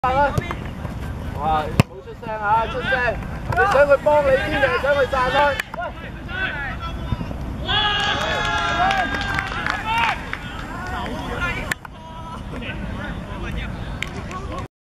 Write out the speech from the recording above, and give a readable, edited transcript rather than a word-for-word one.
哇！冇出聲啊！出聲！你想佢幫你啲定係想佢散開？